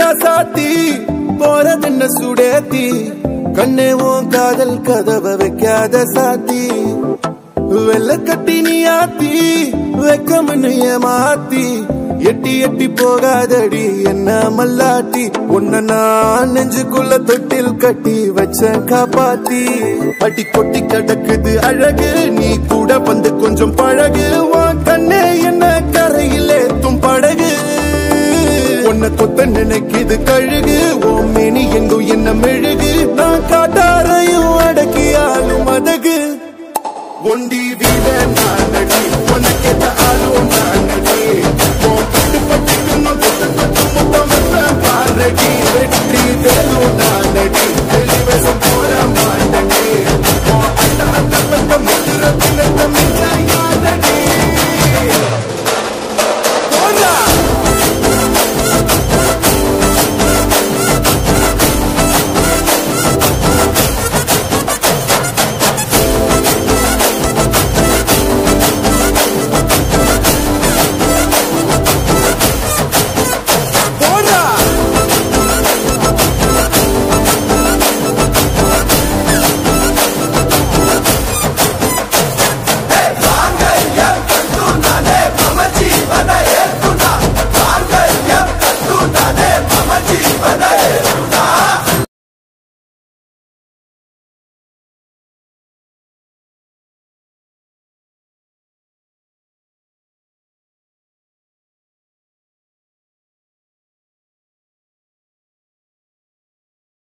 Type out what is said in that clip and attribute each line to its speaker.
Speaker 1: ராசாத்தி போறதென்ன சுடேத்தி கண்ணே உன் காதல் கதவை வைக்காத சாத்தி வெள்ள கட்டி நீ ஆத்தி வெக்கம்னு ஏமாத்தி எட்டி எட்டி போகாதடி என்ன மல்லாட்டி உன்ன நான் நெஞ்சுக்குள்ள தொட்டில் கட்டி வச்ச காப்பாத்தி அடி கொட்டி கிடக்குது அழகு நீ கூட வந்து கொஞ்சம் பழகு உன் கண்ணே என்ன கரையிலே தும் படகு உன்னை கொத்த நினைக்குது கழுகு ஓ மேனி எங்கும் என்ன மெழுகு நான் காட்டாரையும் அடக்கியாலும் அதகு ஒண்டி வீட நானடி உனக்கேத்த ஆளும் நானடி பாரடி வெற்றி தேரும் நானடி